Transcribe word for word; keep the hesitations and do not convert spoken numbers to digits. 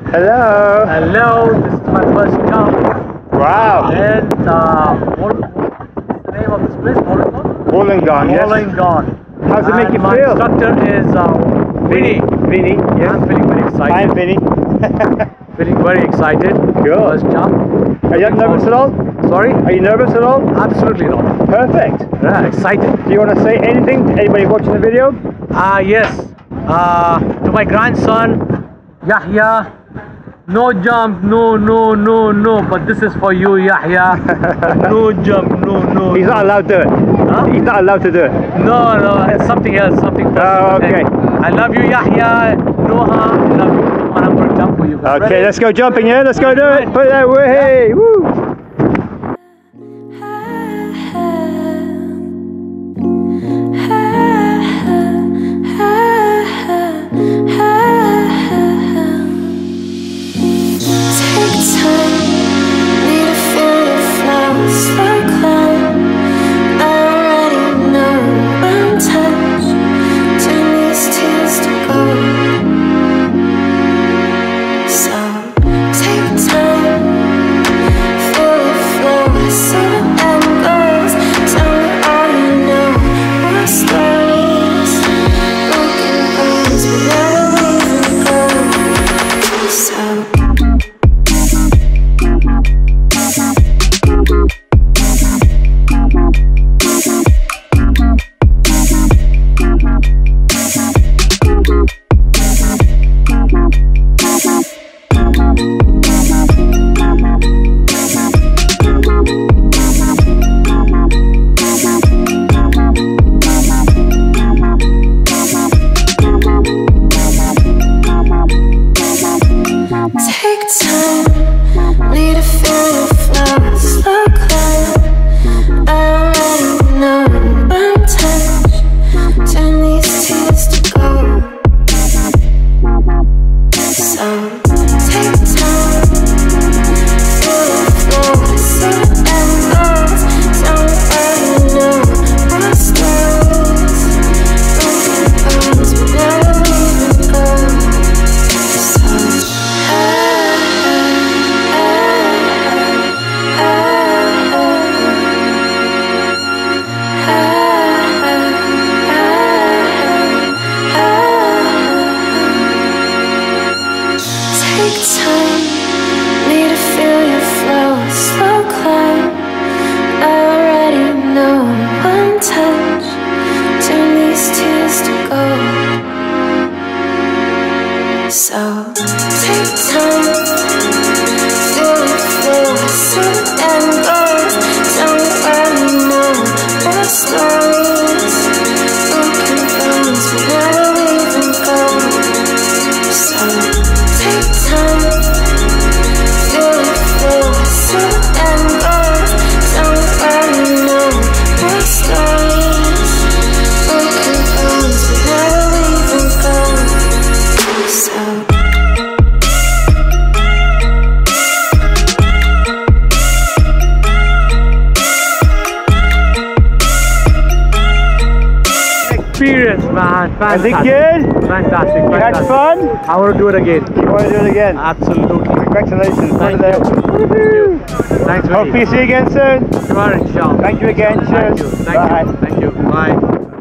Hello. Hello, this is my first jump. Wow. And uh, what, what's the name of this place? Wollongong? Wollongong, yes. Wollongong. How's it And make you my feel? instructor is uh, Vinny. Vinny, yes. I'm feeling very excited. I'm Vinny. Feeling very excited. Good. First jump. Are you nervous at all? Sorry? Are you nervous at all? Absolutely not. Perfect. Yeah, excited. Do you want to say anything to anybody watching the video? Ah, uh, yes. Uh, to my grandson, Yahya. No jump, no, no, no, no. But this is for you, Yahya. No jump, no, no. He's not allowed to do it. Huh? He's not allowed to do it. No, no, it's something else, something personal. Oh, okay. I love you, Yahya. Noha, I love you. And I'm going to jump for you guys. Okay, Ready? let's go jumping, yeah? Let's go do it. Put it there, way. Yeah. Woo. So take time, feel the flow, sit and go. Don't worry, no more stories, broken bones, we never leave and go. So take time, feel the flow, sit and go. Don't worry, no more stories, broken bones, we never leave and go. So experience, man. Fantastic. Was it good? Fantastic. You had fantastic. fun? I want to do it again. You want to do it again? Absolutely. Congratulations. Thank Put it you. there. Thank you. Thanks, Hope Vinny. you see you again soon. Sure, inshallah. Thank you again. Thank Cheers. you. Thank Bye. you. Thank you. Bye.